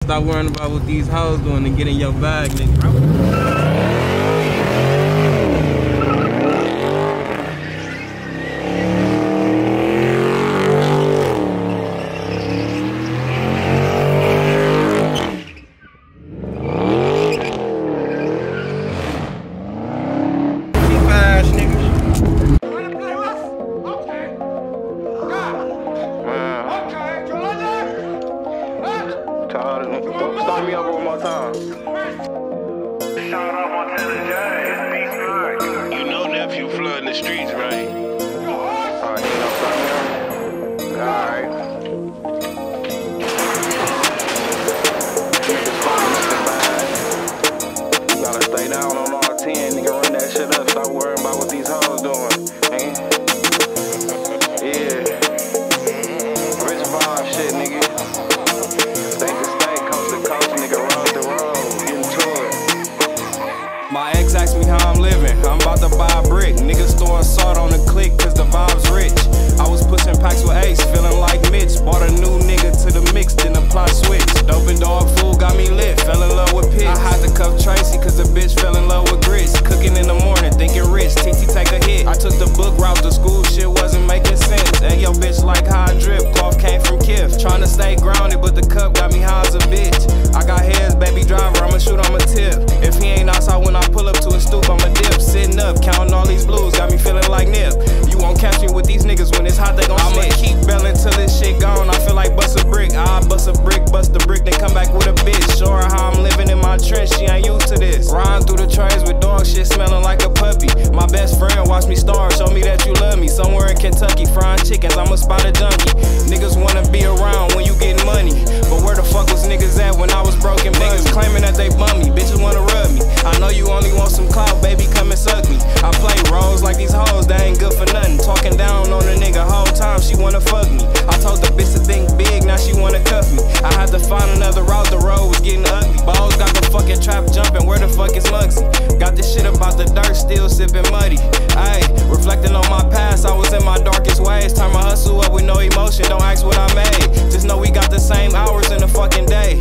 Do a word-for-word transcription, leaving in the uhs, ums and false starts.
stop worrying about what these hoes doing and get in your bag, nigga. Start me over one more time. You know nephew flooding the streets, right? Alright, you know, start me over. Alright. You gotta stay down on all ten, nigga, run that shit up. Stop worrying about what these hoes doing. Man. Yeah. Rich vibe shit, nigga. My ex asked me how I'm living, I'm about to buy a brick. Niggas throwing salt on the click cause the vibe's rich. I was pushing packs with Ace, feeling like Mitch. Bought a new nigga to the mix, then apply switch. Dope and dog food got me lit, fell in love with pigs. I had to cuff Tracy cause the bitch fell in love with grits. Cooking in the morning, thinking rich, T T take a hit. I took the book route to school, shit wasn't making sense. And yo bitch like how I drip, cough came from Kif. Trying to stay grounded, but the cup got me high as a bitch. I got heads, baby driver, I'ma shoot, I'ma tip. If he ain't outside when I pull up to a stoop, I'ma dip. Sitting up, counting all these blues, got me feeling like Nip. You won't catch me with these niggas when it's hot, they gon' I'ma keep belling till this shit gone. I feel like bust a brick, I bust a brick, bust a brick, then come back with a bitch. Show her how I'm living in my trench, she ain't used to this. Riding through the trays with dog shit smelling like a puppy. My best friend watch me starve, show me that you love me. Somewhere in Kentucky, frying chickens, I'm a spotted junkie. Niggas wanna be around when you getting money, but where the fuck was niggas at when I was broken? Niggas claiming that they bum me, bitches wanna rub me. I know you only want some clout, baby, come and suck me. I play roles like these hoes, that ain't good for nothing. Talking down on a nigga whole time, she wanna fuck me. I told the bitch to think big, now she wanna cuff me. I had to find another route, the road was getting ugly. Balls got the fucking trap jumping, where the fuck is Muggsy? Got this shit about the dirt, still sipping muddy. Ayy, reflecting on my past, I was in my darkest ways. Turn my hustle up with no emotion, don't ask what I made. Just know we got the same hours in the fucking day.